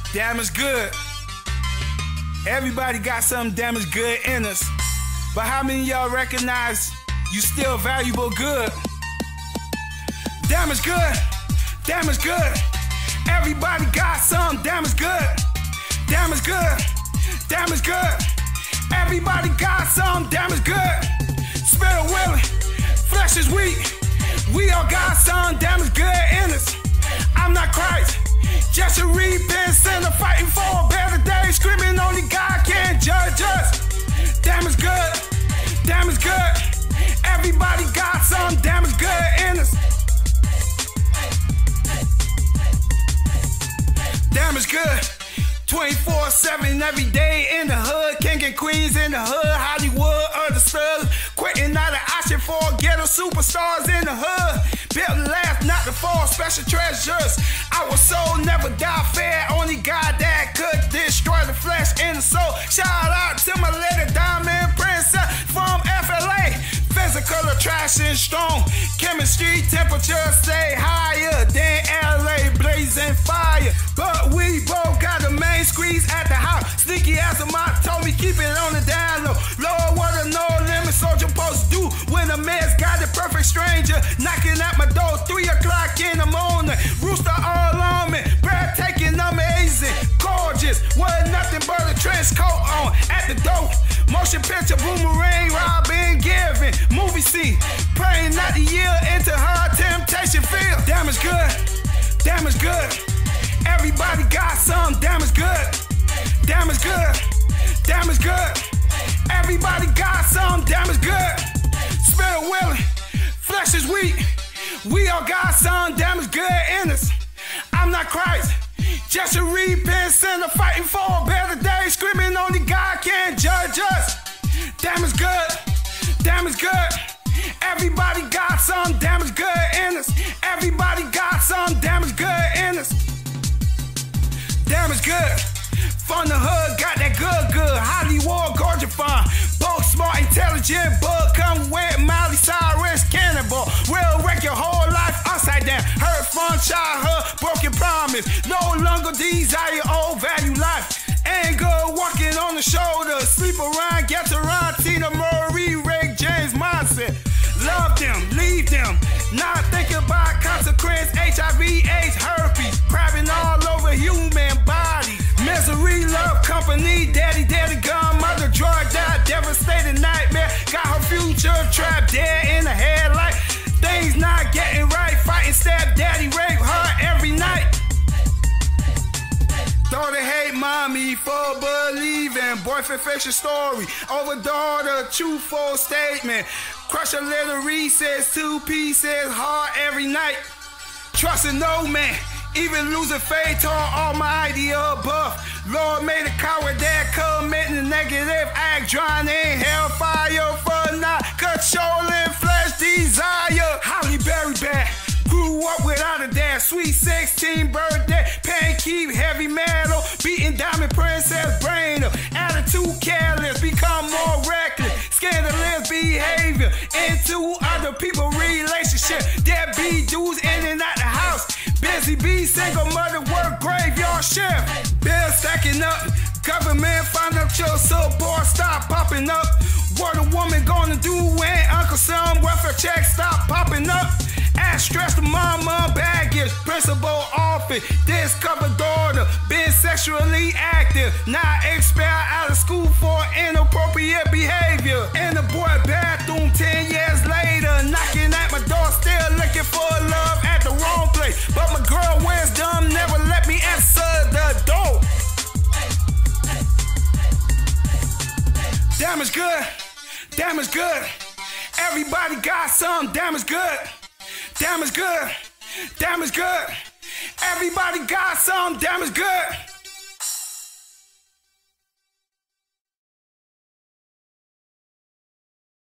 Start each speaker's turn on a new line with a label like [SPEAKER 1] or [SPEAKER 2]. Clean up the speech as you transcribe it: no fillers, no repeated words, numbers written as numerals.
[SPEAKER 1] Damn is good. Everybody got something damn is good in us. But how many of y'all recognize you still valuable good? Damn is good. Damn is good. Everybody got something damn is good. Damn is good. Damn is good. Everybody got something damn is good. Spirit willing, flesh is weak. We all got something damn is good in us. I'm not Christ, just a repentant sinner fighting for a better day, screaming only God can judge us. Damn is good. Damn is good. Everybody got something damn is good in us. Damn is good. 24/7 every day in the hood, king and queens in the hood, Hollywood understood. Quitting not an option for ghetto superstars in the hood. Built to last, not to fall, special treasures. Our soul never die fair, only God that could destroy the flesh and the soul. Shout out to my little diamond princess from FLA. Physical attraction strong, chemistry temperature stay higher than LA, blazing fire. But we both got the main squeeze at the house. Sneaky as a mop told me keep it on the down low. Lord, what a no limit soldier supposed to do when a man's got a perfect stranger knocking at my door 3 o'clock in the morning. Rooster all on me, breathtaking, amazing, gorgeous. Wasn't nothing but a trench coat on at the door. Motion picture, boomerang, robbing, giving, movie scene, praying not to yield into her temptation field. Damn is good. Damn is good. Everybody got some. Damn is good. Damn is good. Damn is good. Everybody got some. Damn is good. Spirit willing, flesh is weak. We all got some. Damn is good in us. I'm not Christ, just a repentant sinner fighting for a better day, screaming only God can judge us. Damn is good. Damn is good. Everybody got some. Damn is good in us. Everybody got some. Damn is good in us. Damn is good. From the hood, got that good. Hollywood, gorgeous fun. Both smart, intelligent, bug come with Miley Cyrus, cannibal. Will wreck your whole life upside down. Hurt from childhood, broken promise. No longer desire old value life. Ain't good walking on the shoulder. Sleep around, get around. Tina Murray, Ray James mindset. Love them, leave them. Not thinking about consequence. HIV, AIDS, herpes. Crabbing all over human body. Misery, love company. Daddy, gun, mother, drug died. Devastating nightmare. Got her future trapped dead in the headlight. Things not getting right. Fighting stepdaddy, rape her every night. Daughter hate mommy for believing. Boyfriend fiction story. Over daughter, truthful statement. Crush a little recess, 2 pieces, hard every night. Trusting no man, even losing faith on almighty above. Lord made a coward that committing a negative act, drawing in hellfire for not controlling flesh desire. Holly Berry bad, grew up without a dad. Sweet 16 birthday, pain keep heavy metal, beating diamond princess brain up. Attitude careless, become more reckless, scandalous behavior into other people's relationship. There be dudes in and out the house, busy bee, single mother, work graveyard shift. Bills stacking up, government financial support stop popping up. What a woman gonna do when Uncle Sam welfare checks stop popping up? Add stress to mama, baggage, principal office, discovered daughter, been sexually active, now expelled out of school for inappropriate behavior. In the boy bathroom 10 years later, knocking at my door, still looking for love at the wrong place. But my girl wisdom never let me answer the door. Damn is good. Damn is good. Everybody got some. Damn is good. Damn is good. Damn is good. Everybody got some. Damn is good.